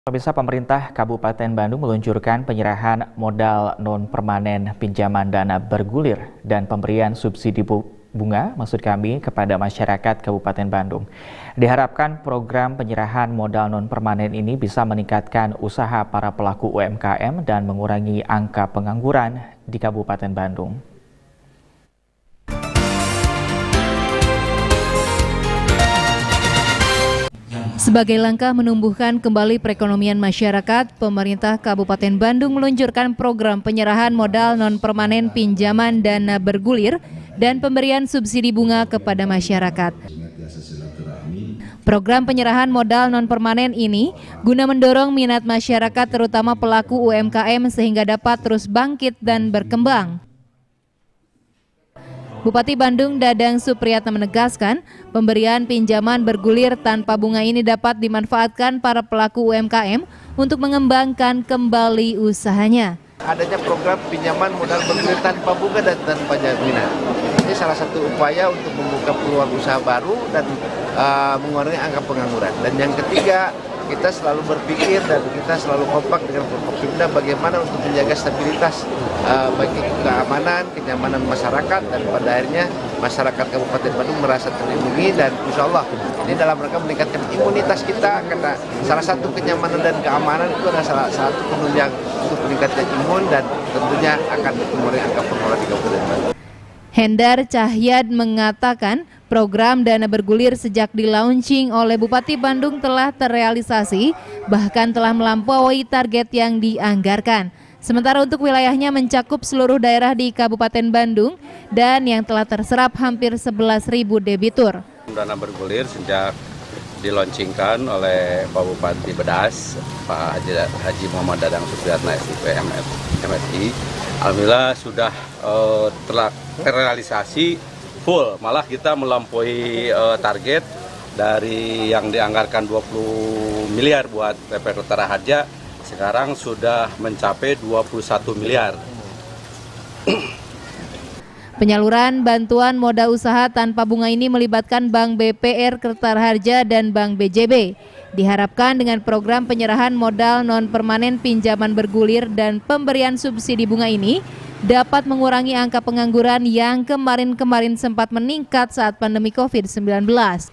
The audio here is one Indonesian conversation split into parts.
Pemirsa, pemerintah Kabupaten Bandung meluncurkan penyerahan modal non-permanen pinjaman dana bergulir dan pemberian subsidi bunga kepada masyarakat Kabupaten Bandung. Diharapkan program penyerahan modal non-permanen ini bisa meningkatkan usaha para pelaku UMKM dan mengurangi angka pengangguran di Kabupaten Bandung. Sebagai langkah menumbuhkan kembali perekonomian masyarakat, pemerintah Kabupaten Bandung meluncurkan program penyerahan modal non-permanen pinjaman dana bergulir dan pemberian subsidi bunga kepada masyarakat. Program penyerahan modal non-permanen ini guna mendorong minat masyarakat terutama pelaku UMKM sehingga dapat terus bangkit dan berkembang. Bupati Bandung Dadang Supriyatna menegaskan, pemberian pinjaman bergulir tanpa bunga ini dapat dimanfaatkan para pelaku UMKM untuk mengembangkan kembali usahanya. Adanya program pinjaman modal bergulir tanpa bunga dan tanpa jaminan. Ini salah satu upaya untuk membuka peluang usaha baru dan mengurangi angka pengangguran. Dan yang ketiga, kita selalu berpikir dan kita selalu kompak dengan Forkopimda bagaimana untuk menjaga stabilitas bagi keamanan, kenyamanan masyarakat, dan pada akhirnya masyarakat Kabupaten Bandung merasa terlindungi, dan insya Allah ini dalam rangka meningkatkan imunitas kita, karena salah satu kenyamanan dan keamanan itu adalah salah satu penunjang untuk meningkatkan imun dan tentunya akan mengurangi angka pengangguran di Kabupaten Bandung. Hendar Cahyad mengatakan program dana bergulir sejak di-launching oleh Bupati Bandung telah terrealisasi, bahkan telah melampaui target yang dianggarkan. Sementara untuk wilayahnya mencakup seluruh daerah di Kabupaten Bandung dan yang telah terserap hampir 11.000 debitur. Dana bergulir sejak dilaunchingkan oleh Pak Bupati Bedas, Pak Haji Muhammad Dadang Supriyatna SIP MSI, alhamdulillah sudah terrealisasi full, malah kita melampaui target dari yang dianggarkan 20 miliar buat PP Kertara Harja, sekarang sudah mencapai 21 miliar. Penyaluran bantuan modal usaha tanpa bunga ini melibatkan Bank BPR Kertara Harja dan Bank BJB. Diharapkan dengan program penyerahan modal non-permanen pinjaman bergulir dan pemberian subsidi bunga ini dapat mengurangi angka pengangguran yang kemarin-kemarin sempat meningkat saat pandemi COVID-19.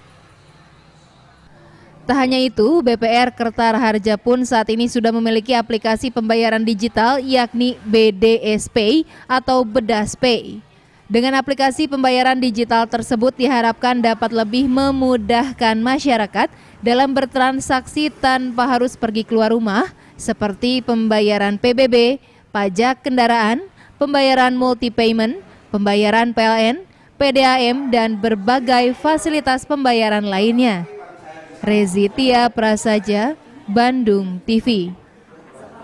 Tak hanya itu, BPR Kertara Harja pun saat ini sudah memiliki aplikasi pembayaran digital yakni BDS Pay atau Bedas Pay. Dengan aplikasi pembayaran digital tersebut diharapkan dapat lebih memudahkan masyarakat dalam bertransaksi tanpa harus pergi keluar rumah, seperti pembayaran PBB, pajak kendaraan, pembayaran multi-payment, pembayaran PLN, PDAM, dan berbagai fasilitas pembayaran lainnya. Rezitia Prasaja, Bandung TV.